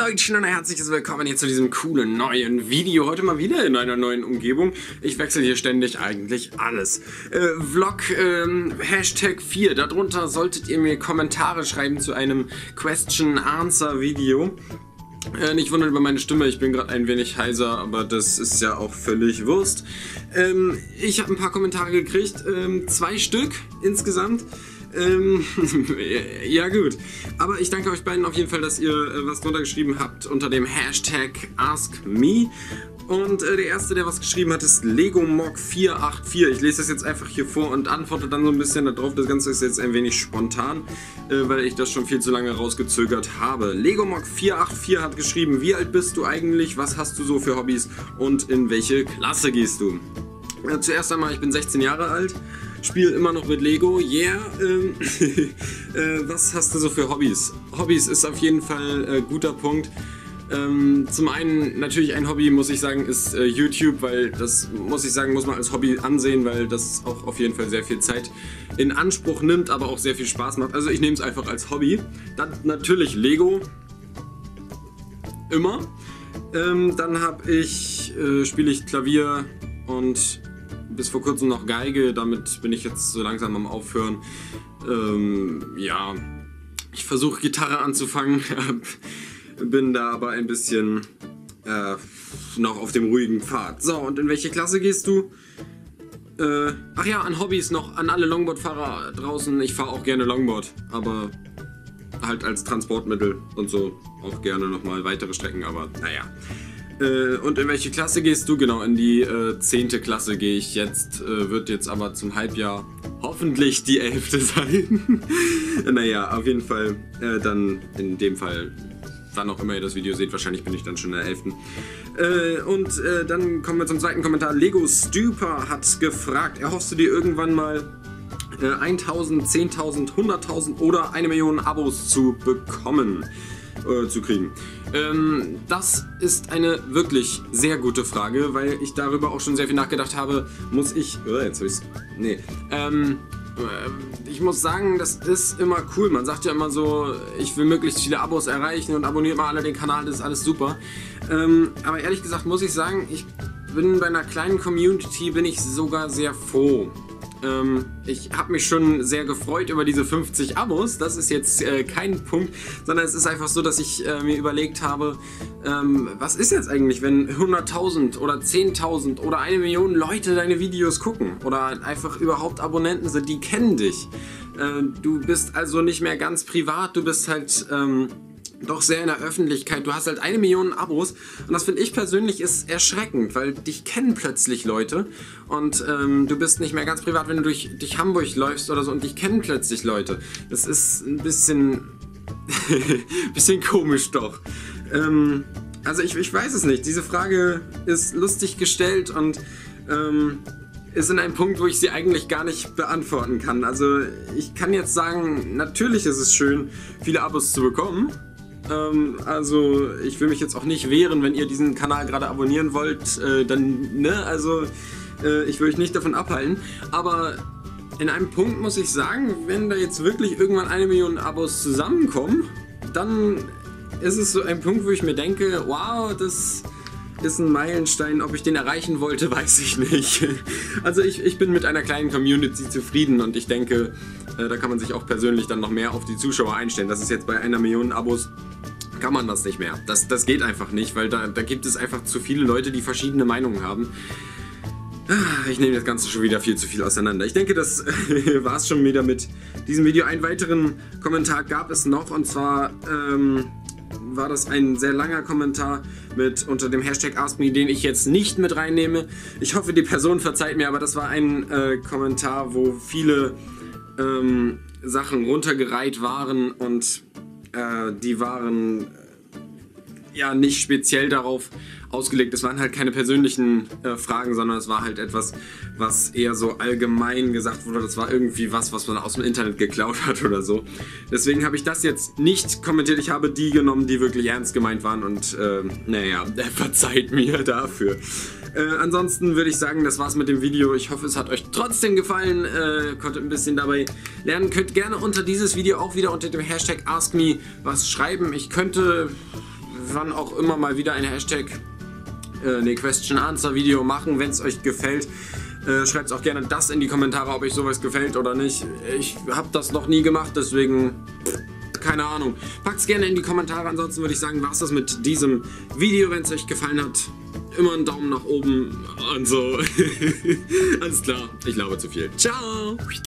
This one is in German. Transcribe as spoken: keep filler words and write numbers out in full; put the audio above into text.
Leute und herzliches Willkommen hier zu diesem coolen neuen Video. Heute mal wieder in einer neuen Umgebung. Ich wechsle hier ständig eigentlich alles. Äh, Vlog ähm, Hashtag vier. Darunter solltet ihr mir Kommentare schreiben zu einem Question-Answer-Video. Äh, nicht wundern über meine Stimme, ich bin gerade ein wenig heiser, aber das ist ja auch völlig Wurst. Ähm, ich habe ein paar Kommentare gekriegt, ähm, zwei Stück insgesamt. Ähm, ja gut, aber ich danke euch beiden auf jeden Fall, dass ihr äh, was drunter geschrieben habt unter dem Hashtag AskMe. Und äh, der erste, der was geschrieben hat, ist LegoMog vier acht vier. Ich lese das jetzt einfach hier vor und antworte dann so ein bisschen darauf. Das Ganze ist jetzt ein wenig spontan, äh, weil ich das schon viel zu lange rausgezögert habe. LegoMog vier acht vier hat geschrieben: Wie alt bist du eigentlich, was hast du so für Hobbys und in welche Klasse gehst du? Äh, zuerst einmal, ich bin sechzehn Jahre alt. Spiele immer noch mit Lego, yeah. Ähm, äh, was hast du so für Hobbys? Hobbys ist auf jeden Fall ein äh, guter Punkt. Ähm, zum einen natürlich ein Hobby, muss ich sagen, ist äh, YouTube, weil das, muss ich sagen, muss man als Hobby ansehen, weil das auch auf jeden Fall sehr viel Zeit in Anspruch nimmt, aber auch sehr viel Spaß macht. Also ich nehme es einfach als Hobby. Dann natürlich Lego, immer. Ähm, dann habe ich, äh, spiele ich Klavier und bis vor kurzem noch Geige, damit bin ich jetzt so langsam am Aufhören. Ähm, ja, ich versuche Gitarre anzufangen, bin da aber ein bisschen äh, noch auf dem ruhigen Pfad. So, und in welche Klasse gehst du? Äh, ach ja, an Hobbys noch, an alle Longboard-Fahrer draußen. Ich fahre auch gerne Longboard, aber halt als Transportmittel und so auch gerne nochmal weitere Strecken, aber naja. Äh, und in welche Klasse gehst du? Genau, in die äh, zehnte Klasse gehe ich jetzt, äh, wird jetzt aber zum Halbjahr hoffentlich die elfte sein. Naja, auf jeden Fall äh, dann in dem Fall, wann auch immer ihr das Video seht, wahrscheinlich bin ich dann schon in der elften Äh, und äh, dann kommen wir zum zweiten Kommentar. Lego Stuper hat gefragt, erhoffst du dir irgendwann mal äh, tausend, zehntausend, hunderttausend oder eine Million Abos zu bekommen? zu kriegen. Ähm, das ist eine wirklich sehr gute Frage, weil ich darüber auch schon sehr viel nachgedacht habe. Muss ich... Oh, jetzt hab ich's... Nee. Ähm, äh, ich muss sagen, das ist immer cool. Man sagt ja immer so, ich will möglichst viele Abos erreichen und abonniert mal alle den Kanal, das ist alles super. Ähm, aber ehrlich gesagt muss ich sagen, ich bin bei einer kleinen Community, bin ich sogar sehr froh. Ähm, ich habe mich schon sehr gefreut über diese fünfzig Abos, das ist jetzt äh, kein Punkt, sondern es ist einfach so, dass ich äh, mir überlegt habe, ähm, was ist jetzt eigentlich, wenn hunderttausend oder zehntausend oder eine Million Leute deine Videos gucken oder einfach überhaupt Abonnenten sind, die kennen dich. Äh, du bist also nicht mehr ganz privat, du bist halt... Ähm, doch sehr in der Öffentlichkeit. Du hast halt eine Million Abos und das finde ich persönlich ist erschreckend, weil dich kennen plötzlich Leute und ähm, du bist nicht mehr ganz privat, wenn du durch, durch Hamburg läufst oder so und dich kennen plötzlich Leute. Das ist ein bisschen, bisschen komisch doch. Ähm, also ich, ich weiß es nicht. Diese Frage ist lustig gestellt und ähm, ist in einem Punkt, wo ich sie eigentlich gar nicht beantworten kann. Also ich kann jetzt sagen, natürlich ist es schön, viele Abos zu bekommen. Also ich will mich jetzt auch nicht wehren, wenn ihr diesen Kanal gerade abonnieren wollt, äh, dann, ne, also äh, ich will euch nicht davon abhalten, aber in einem Punkt muss ich sagen, wenn da jetzt wirklich irgendwann eine Million Abos zusammenkommen, dann ist es so ein Punkt, wo ich mir denke, wow, das ist ein Meilenstein, ob ich den erreichen wollte, weiß ich nicht. Also ich, ich bin mit einer kleinen Community zufrieden und ich denke, äh, da kann man sich auch persönlich dann noch mehr auf die Zuschauer einstellen. Das ist jetzt bei einer Million Abos, kann man das nicht mehr. Das, das geht einfach nicht, weil da, da gibt es einfach zu viele Leute, die verschiedene Meinungen haben. Ich nehme das Ganze schon wieder viel zu viel auseinander. Ich denke, das war es schon wieder mit diesem Video. Einen weiteren Kommentar gab es noch und zwar... Ähm, war das ein sehr langer Kommentar mit unter dem Hashtag AskMe, den ich jetzt nicht mit reinnehme. Ich hoffe, die Person verzeiht mir, aber das war ein äh, Kommentar, wo viele ähm, Sachen runtergereiht waren und äh, die waren äh, ja nicht speziell darauf ausgelegt. Es waren halt keine persönlichen äh, Fragen, sondern es war halt etwas, was eher so allgemein gesagt wurde. Das war irgendwie was, was man aus dem Internet geklaut hat oder so. Deswegen habe ich das jetzt nicht kommentiert. Ich habe die genommen, die wirklich ernst gemeint waren und äh, naja, verzeiht mir dafür. Äh, ansonsten würde ich sagen, das war's mit dem Video. Ich hoffe, es hat euch trotzdem gefallen. Äh, konntet ein bisschen dabei lernen. Könnt gerne unter dieses Video auch wieder unter dem Hashtag AskMe was schreiben. Ich könnte... wann auch immer mal wieder ein Hashtag, äh, ne, Question-Answer-Video machen, wenn es euch gefällt. Äh, Schreibt auch gerne das in die Kommentare, ob euch sowas gefällt oder nicht. Ich habe das noch nie gemacht, deswegen keine Ahnung. Packt es gerne in die Kommentare, ansonsten würde ich sagen, war es das mit diesem Video. Wenn es euch gefallen hat, immer einen Daumen nach oben und so. Alles klar, ich glaube zu viel. Ciao!